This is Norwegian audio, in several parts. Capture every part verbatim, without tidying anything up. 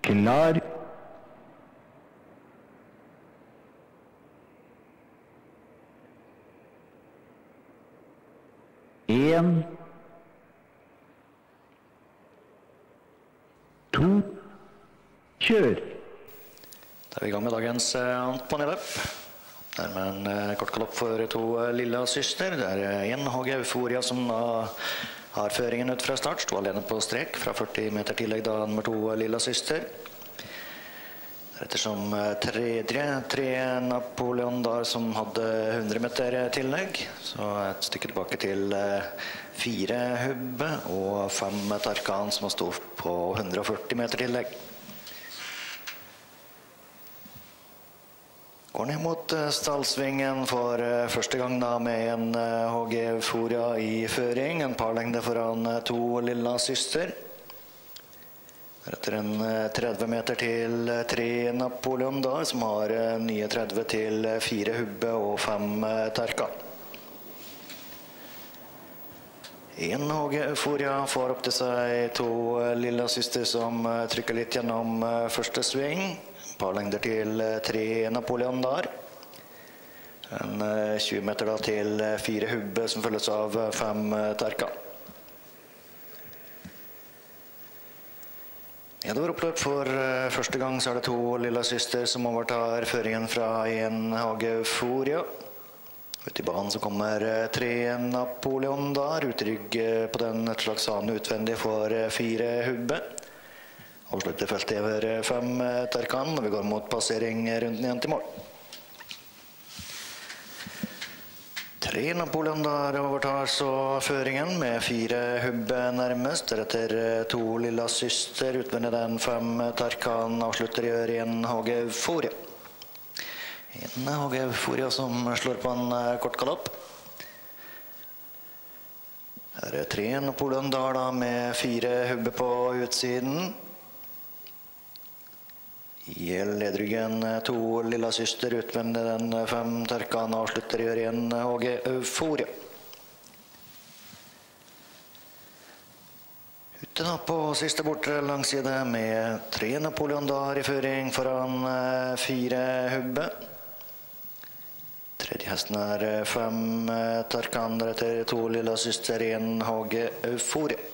Klar. En. To. Kjør. Da er vi i gang med dagens uh, ponyløp. Det er med en uh, kort galopp for to uh, lilla søster. Det er uh, en H G Euphoria som uh, har føringen ut fra start. Stod alene på strek fra førti meter tillegg da nummer to uh, lilla søster. Ettersom uh, tredje, tre Napoleon da som hadde hundre meter tillegg. Så et stykke tilbake til uh, fire Hubbe og fem Tarkan som stod på hundre og førti meter tillegg. Går ned mot stallsvingen for første gang da med en H G Euphoria i føring. En parlengde foran to lilla søster. Etter en tretti meter til tre Napoleon da, som har tretti til fire Hubbe og fem Tarkan. En H G Euphoria får opp til seg to lilla søster som trykker litt gjennom første sving. Parlengder til tre Napoleon der. En tjue meter da til fire Hubbe som følges av fem Tarkan. Nedover oppløp for første gang så er det to lilla søster som overtar føringen fra en H G Euphoria. Ut i banen så kommer tre Napoleon der, utrygg på den et slags annen utvendig for fire Hubbe. Avslutter feltet over fem Tarkan, og vi går mot passering runden igjen til mål. Tre Napoleon der overtar så føringen med fire Hubbe nærmest. Deretter to lilla søster, utvendig den fem Tarkan, avslutter i en H G Euphoria. En H G Euphoria som slår på en kort galopp. Her er tre Napoleon der da med fire Hubbe på utsiden. I ledryggen to lilla søster, utvendig den fem Tarkan, avslutter i en H G Euphoria. Ute da på siste bortre langside med tre Napoleon der i føring foran fire Hubbe. Tredje hesten er fem Tarkan, deretter to lilla søster, en H G Euphoria.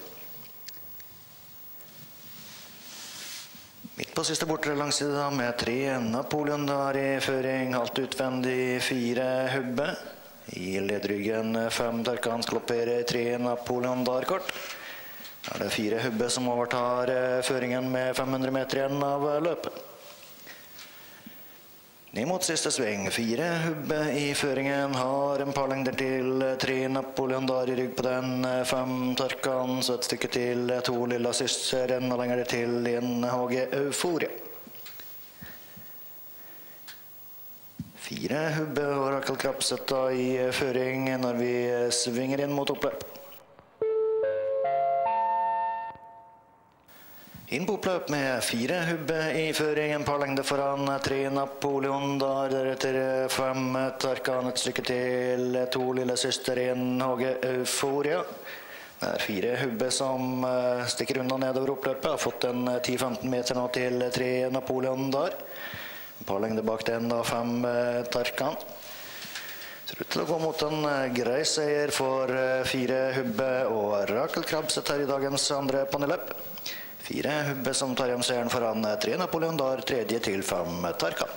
Midt på siste bortre langside da med tre Napoleon der i føring, halvt utvendig fire Hubbe. I ledryggen fem Tarkan sklopper tre Napoleon der kort. Da er det fire Hubbe som overtar føringen med fem hundre meter igjen av løpet. Ned mot siste sving, fire Hubbe i føringen, har en parlengder til tre Napoleon der i rygg på den, fem Tarkan, så et stykke til to lilla søster, enda lenger til en H G Euphoria. Fire Hubbe og Rakel Krabseth i føring når vi svinger inn mot oppløp. Inn på oppløp med fire Hubbe i føring, en parlengde foran tre Napoleon der, deretter fem Tarkan, et stykke til to lille søster, en H G Euphoria. Det er fire Hubbe som stikker unna nedover oppløpet, har fått en ti til femten meter nå til tre Napoleon der. En parlengde bak den da fem Tarkan. Ser ut til å gå mot en grei seier for fire Hubbe og Rakel Krabseth her i dagens andre ponyløp. Fire Hubbe som tar hjem seieren foran tre Napoleon der, tredje til fem Tarkan.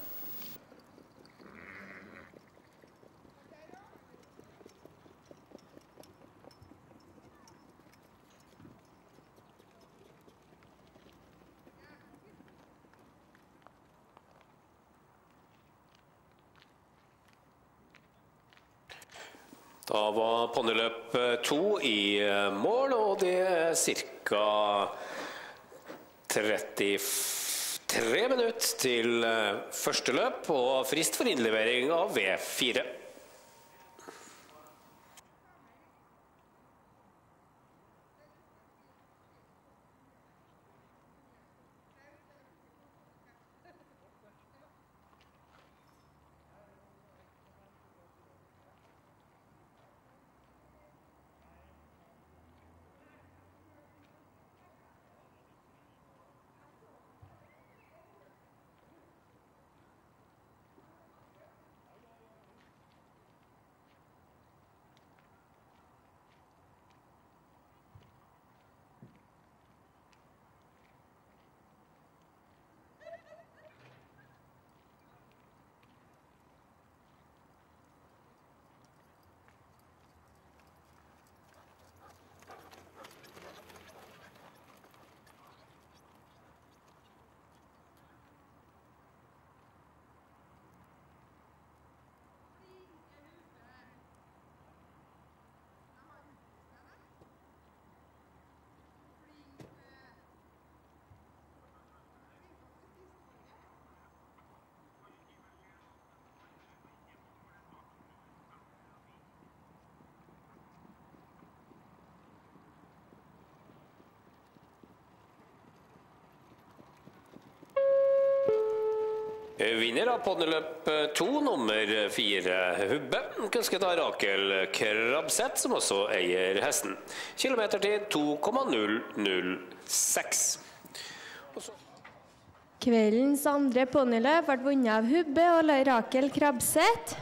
Da var ponyløp to i mål, og det er cirka trettitre minutter til første løp og frist for innlevering av V fire. Vinner av ponniløp to, nummer fire, Hubbe. Kusket av Rakel Krabseth, som også eier hesten. Kilometertid to komma null null seks. Kveldens andre ponniløp ble vunnet av Hubbe og Rakel Krabseth.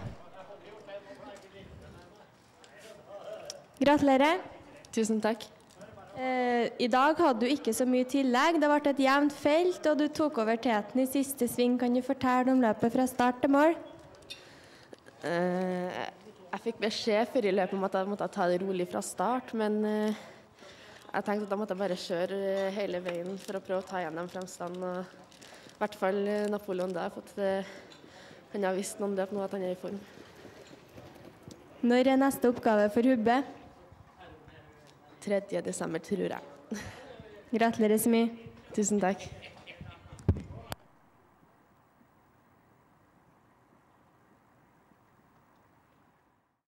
Gratulerer. Tusen takk. Eh, I dag hadde du ikke så mye tillegg. Det ble et jevnt felt, og du tok over teten i siste sving. Kan du fortelle om løpet fra start til mål? Eh, jeg fikk beskjed før i løpet om at jeg måtte ta det rolig fra start, men eh, jeg tenkte at jeg måtte bare kjøre hele veien for å prøve å ta igjen den fremstand. Og i hvert fall Napoleon da har fått eh, han har visst noen løp nå at han er i form. Når er neste oppgave for Hubbe? tredje desember, tror jeg. Gratulerer så mye. Tusen takk.